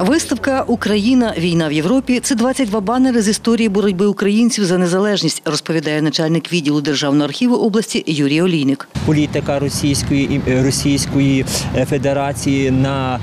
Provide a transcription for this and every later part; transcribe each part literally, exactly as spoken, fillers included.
Виставка «Україна. Війна в Європі» – це двадцять два банери з історії боротьби українців за незалежність, розповідає начальник відділу Державного архіву області Юрій Олійник. Політика Російської, Російської Федерації на,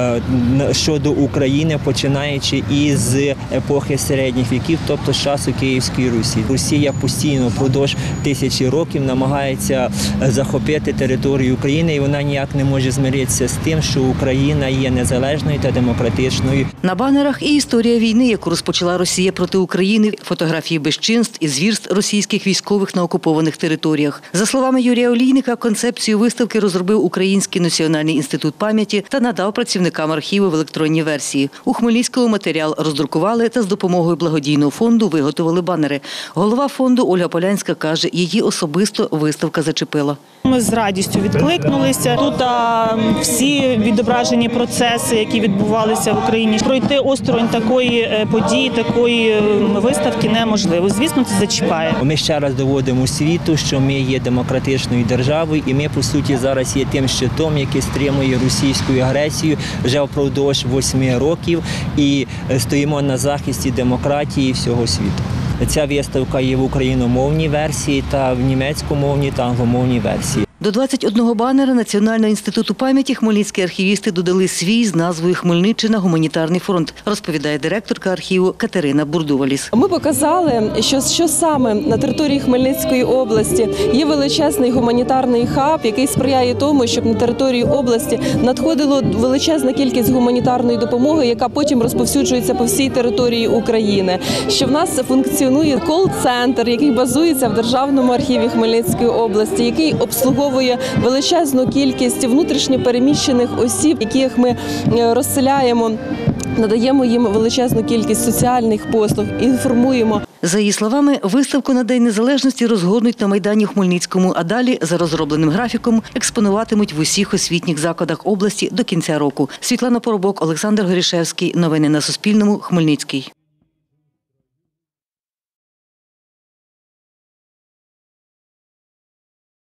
щодо України, починаючи із епохи середніх віків, тобто з часу Київської Русі. Росія постійно впродовж тисячі років намагається захопити територію України, і вона ніяк не може змиритися з тим, що Україна є незалежною та демократичною. На банерах і історія війни, яку розпочала Росія проти України, фотографії безчинств і звірств російських військових на окупованих територіях. За словами Юрія Олійника, концепцію виставки розробив Український національний інститут пам'яті та надав працівникам архіву в електронній версії. У Хмельницькому матеріал роздрукували та з допомогою благодійного фонду виготовили банери. Голова фонду Ольга Полянська каже, її особисто виставка зачепила. Ми з радістю відкликнулися. Тут а, всі відображені процеси, які відбувалися в Україні. Пройти осторонь такої події, такої виставки неможливо. Звісно, це зачіпає. Ми ще раз доводимо світу, що ми є демократичною державою, і ми, по суті, зараз є тим щитом, який стримує російську агресію вже впродовж восьми років, і стоїмо на захисті демократії всього світу. Ця виставка є в україномовній версії та в німецькомовній та англомовній версії. До двадцять одного банера Національного інституту пам'яті хмельницькі архівісти додали свій з назвою «Хмельниччина. Гуманітарний фронт», розповідає директорка архіву Катерина Бурдуваліс. Ми показали, що, що саме на території Хмельницької області є величезний гуманітарний хаб, який сприяє тому, щоб на територію області надходило величезна кількість гуманітарної допомоги, яка потім розповсюджується по всій території України. Що в нас функціонує кол-центр, який базується в Державному архіві Хмельницької області, який обслуговує величезну кількість внутрішньопереміщених осіб, яких ми розселяємо, надаємо їм величезну кількість соціальних послуг, інформуємо. За її словами, виставку на День Незалежності розгорнуть на Майдані Хмельницькому, а далі, за розробленим графіком, експонуватимуть в усіх освітніх закладах області до кінця року. Світлана Поробок, Олександр Горішевський. Новини на Суспільному. Хмельницький.